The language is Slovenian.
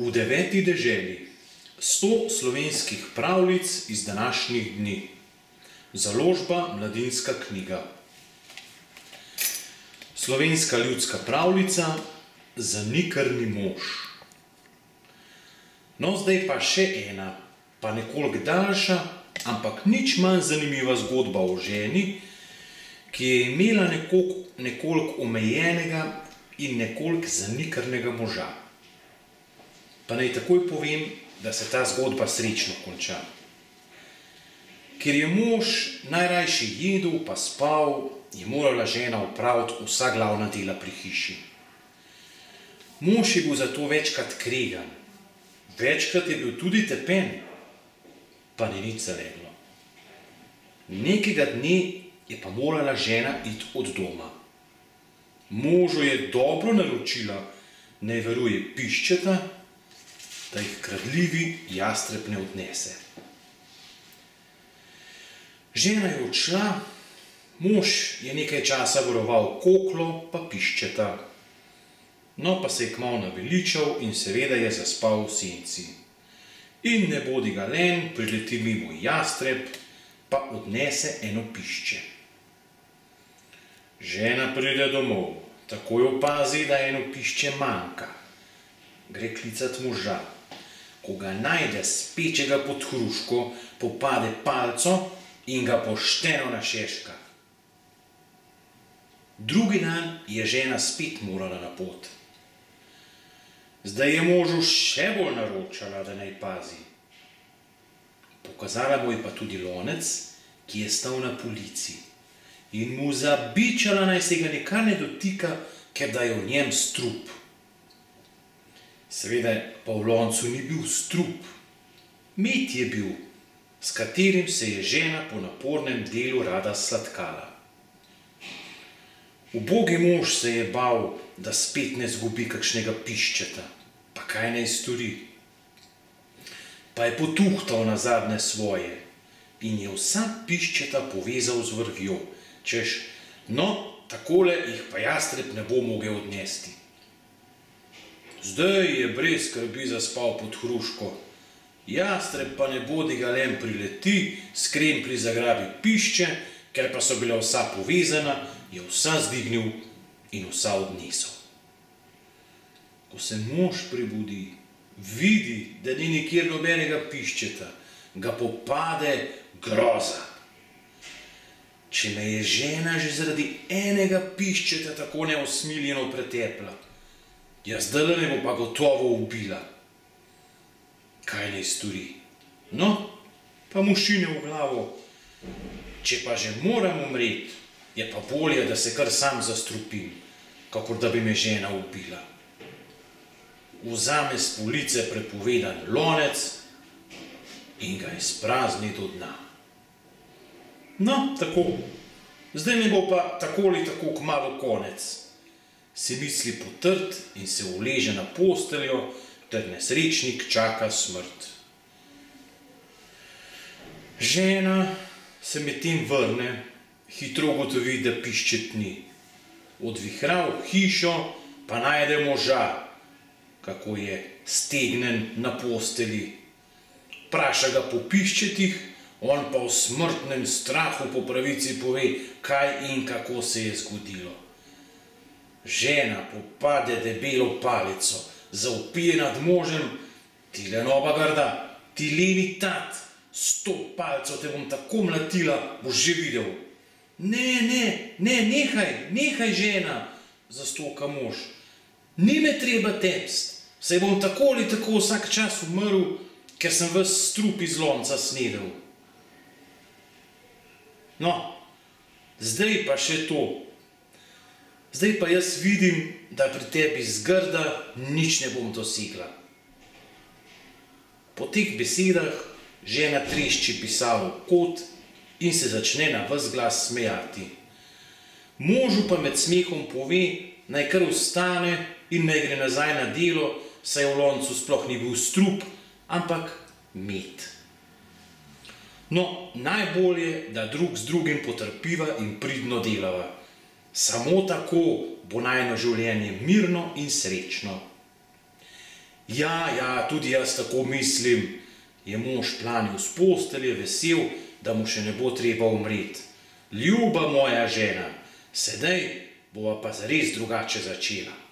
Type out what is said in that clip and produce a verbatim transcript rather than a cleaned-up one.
V deveti deželi sto slovenskih pravljic iz današnjih dni. Založba Mladinska knjiga. Slovenska ljudska pravljica Zanikrni mož. No, zdaj pa še ena, pa nekoliko daljša, ampak nič manj zanimiva zgodba o ženi, ki je imela nekoliko, nekoliko omejenega in nekoliko zanikrnega moža. Pa naj takoj povem, da se ta zgodba srečno konča. Ker je mož najrajši jedel pa spal, je morala žena opraviti vsa glavna dela pri hiši. Mož je bil zato večkrat kregan, večkrat je bil tudi tepen, pa ni nič zaleglo. Nekega dne je pa morala žena iti od doma. Možu je dobro naročila, naj varuje piščeta, da jih kradljivi jastreb ne odnese. Žena je odšla, mož je nekaj časa varoval koklo pa piščeta. No, pa se je kmalu naveličal in seveda je zaspal v senci. In ne bodi ga len, prileti mimo jastreb, pa odnese eno pišče. Žena pride domov, takoj opazi, da eno pišče manjka. Gre klicat moža. Ko ga najde spečega pod hruško, popade palco in ga pošteno našeška. Drugi dan je žena spet morala na pot. Zdaj je možu še bolj naročala, da naj pazi. Pokazala mu je pa tudi lonec, ki je stal na polici, in mu zabičala, naj se ga nikar ne dotika, ker da je v njem strup. Seveda pa v loncu ni bil strup, med je bil, s katerim se je žena po napornem delu rada sladkala. Ubogi mož se je bal, da spet ne zgubi kakšnega piščeta, pa kaj naj stori. Pa je potuhtal nazadnje svoje in je vsa piščeta povezal z vrvjo, češ, no, takole jih pa jastreb ne bo mogel odnesti. Zdaj je brez skrbi zaspal pod hruško, jastreb pa ne bodi ga len prileti, s kremplji zagrabi pišče, ker pa so bila vsa povezana, je vsa zdignil in vsa odnesel. Ko se mož prebudi, vidi, da ni nikjer nobenega piščeta, ga popade groza. Če me je žena že zaradi enega piščeta tako neusmiljeno pretepla, jaz zdajle me bo pa gotovo ubila. Kaj naj stori? No, pa mu šine v glavo. Če pa že moram umreti, je pa bolje, da se kar sam zastrupim, kakor da bi me žena ubila. Vzame s police prepovedan lonec in ga izprazni do dna. No, tako, zdaj mi bo pa tako ali tako kmalu konec. Si misli potrt in se uleže na posteljo, ter nesrečnik čaka smrt. Žena se medtem vrne, hitro ugotovi, da piščet ni. Odvihra v hišo, pa najde moža, kako je stegnen na posteli. Vpraša ga po piščetih, on pa v smrtnem strahu po pravici pove, kaj in kako se je zgodilo. Žena popade debelo palico, zavpije nad možem, tile nova grda, ti levi tat, s to palico te bom tako mlatila, boš že videl. Ne, ne, ne, nehaj, nehaj žena, zastoka mož. Ni me treba tepst, saj bom tako ali tako vsak čas umrl, ker sem ves strup iz lonca snedel. No, zdaj pa še to. Zdaj pa jaz vidim, da pri tebi zgrda nič ne bom dosegla. Po teh besedah žena trešči pisalo v kot in se začne na ves glas smejati. Možu pa med smehom pove, naj kar vstane in naj gre nazaj na delo, saj v loncu sploh ni bil strup, ampak med. No, najbolje, da drug z drugim potrpiva in pridno delava. Samo tako bo najino življenje mirno in srečno. Ja, ja, tudi jaz tako mislim, je mož planil s postelje, vesel, da mu še ne bo treba umreti. Ljuba moja žena, sedaj bova pa zares drugače začela.